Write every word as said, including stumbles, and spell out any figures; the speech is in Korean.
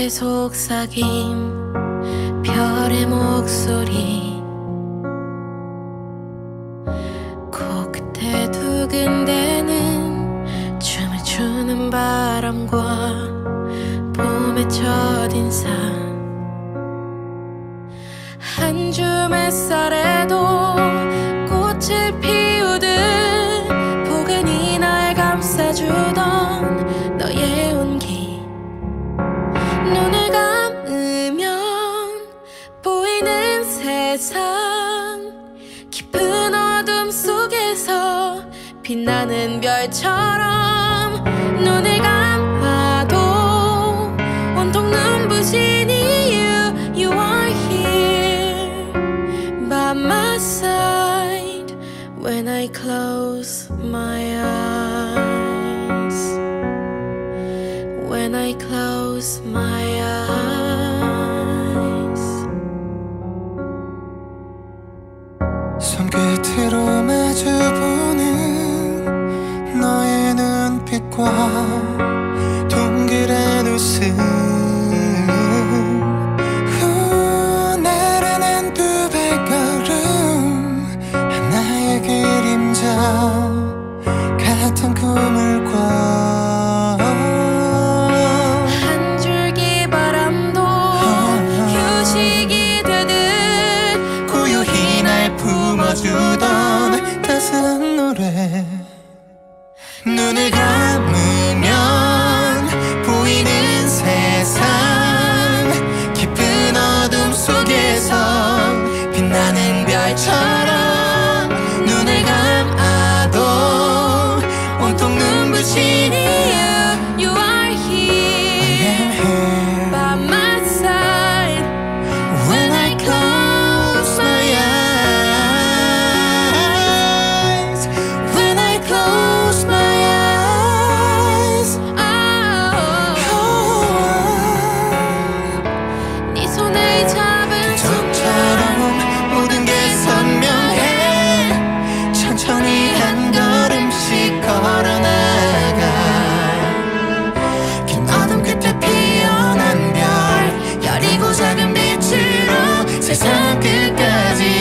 너의 속삭임, 별의 목소리, 코끝에 두근대는 춤을 추는 바람과 봄의 첫인상. 한 줌 햇살에도 꽃을 피우듯 포근히 날 감싸주던 너의 온기. 눈을 감으면 보이는 세상, 깊은 어둠 속에서 빛나는 별처럼. 눈을 감아도 온통 눈부신 이유. You are here by my side when I close my eyes. When I close my eyes. 손끝으로 마주보는 너의 눈빛과 동그란 웃음, 후, 나른한 두 발걸음, 하나의 그림자 같은 꿈을 꿔. 한 줄기 바람도 휴식이 되듯 고요히 날 품어주던 따스한 노래. 눈을 감으면 보이는 세상, 깊은 어둠 속에서 빛나는 별처럼. 눈을 감아도 온통 눈부신 이유. You are here by my side when I close my eyes. When I close my eyes. 네 손을 잡은 저처럼 모든 게 선명해. 천천히 한 걸음씩 걸어나가. 긴 어둠 끝에 피어난 별, 여리고 작은 빛으로 세상 끝까지